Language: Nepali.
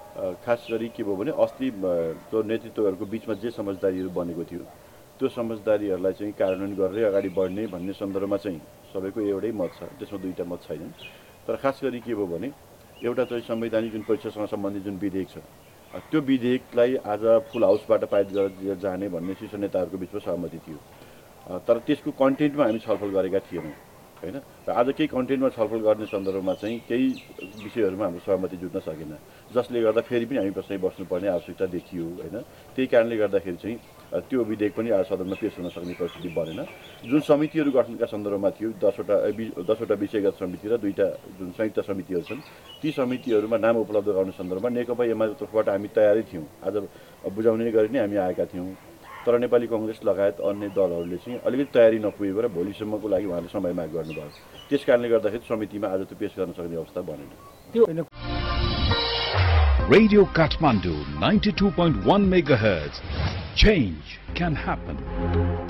खास गरी के भयो भने अस्ति त्यो नेतृत्वहरूको बीचमा जे समझदारीहरू बनेको थियो त्यो समझदारीहरूलाई चाहिँ कार्यान्वयन गरेर अगाडि बढ्ने भन्ने सन्दर्भमा चाहिँ सबैको एउटै मत छ, त्यसमा दुईटा मत छैनन्। तर खास गरी के भयो भने एउटा चाहिँ संवैधानिक जुन परीक्षासँग सम्बन्धित जुन विधेयक छ त्यो विधेयकलाई आज फुल हाउसबाट पारित गरेर जाने भन्ने शीर्ष नेताहरूको बिचमा सहमति थियो। तर त्यसको कन्टेन्टमा हामी छलफल गरेका थिएनौँ हैन। र आज केही कन्टेन्टमा छलफल गर्ने सन्दर्भमा चाहिँ केही विषयहरूमा हाम्रो सहमति जुट्न सकेन, जसले गर्दा फेरि पनि हामी प्रश्न बस्नुपर्ने आवश्यकता देखियो हैन। त्यही कारणले गर्दाखेरि चाहिँ त्यो विधेयक पनि आज सदनमा पेश हुन सक्ने परिस्थिति बनेन। जुन समितिहरू गठनका सन्दर्भमा थियो 10वटा विषयगत समिति र 2टा जुन संयुक्त समितिहरू छन् ती समितिहरूमा नाम उपलब्ध गराउने सन्दर्भमा नेकपा एमालेको तर्फबाट हामी तयारी थियौँ, आज बुझाउने गरी नै हामी आएका थियौँ। तर नेपाली कांग्रेस लगायत अन्य दलहरूले चाहिँ अलिकति तयारी नपुगेको र भोलिसम्मको लागि उहाँले समय माग गर्नुभयो। त्यस कारणले गर्दाखेरि समितिमा आज त्यो पेश गर्न सक्ने अवस्था बनेन। Radio Kathmandu 92.1 MHz. Change can happen.